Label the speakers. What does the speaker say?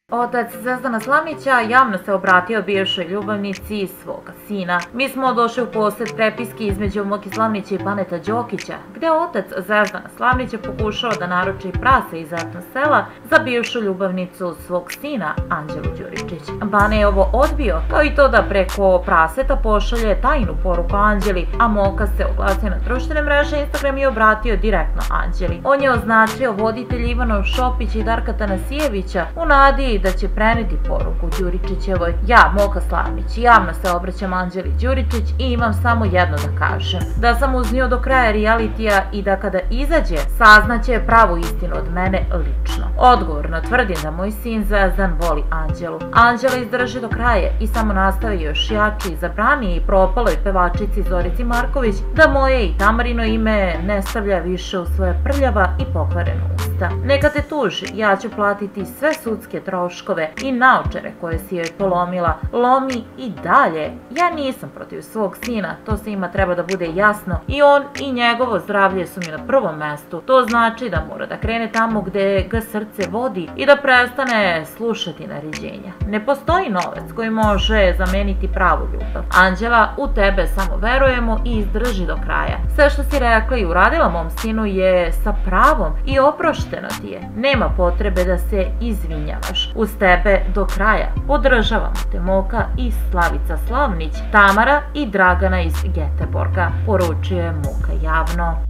Speaker 1: Otac Zvezdana Slavnića javno se obratio bivšoj ljubavnici svoga sina. Mi smo došli u posjed prepiski između Moki Slavnića i Baneta Đokića, gde otac Zvezdana Slavnića pokušao da naruči prase iz Etno sela za bivšu ljubavnicu svog sina Anđelu Đuričić. Bane je ovo odbio, kao i to da preko praseta pošalje tajnu poruku Anđeli, a Moka se oglasio na društvene mreže Instagram i obratio direktno Anđeli. On je označio voditelj Ivanov Šopić i Darka Tanasijevića u nadi da će preneti poruku Đuričićevoj. Ja, Moka Slavnić, javno se obraćam Anđeli Đuričić i imam samo jedno da kažem. Da sam uz nju do kraja realitija i da kada izađe saznaće pravu istinu od mene lično. Odgovorno tvrdim da moj sin Zvezdan voli Anđelu. Anđela izdrži do kraja i samo nastavi još jači, zabrani i propaloj pevačici Zorici Marković da moje i Tamarino ime ne stavlja više u svoje prljava i pokvarena usta. Neka te tuži, ja ću platiti sve sudske troškove i naočare koje si joj polomila. Lomi i dalje. Ja nisam protiv svog sina, to svima treba da bude jasno, i on i njegovo zdravlje su mi na prvom mestu. To znači da mora da krene tamo gde ga srce vodi i da prestane slušati naređenja. Ne postoji novac koji može zameniti pravu ljubav. Anđela, u tebe samo verujemo i izdrži do kraja. Sve što si rekla i uradila mom sinu je sa pravom i oprošteno ti je. Nema potrebe da se izvinjavaš. Uz tebe do kraja. Podržavamo te Moka i Slavica Slavnić, Tamara i Dragana iz Geteborga, poručuje Moka javno.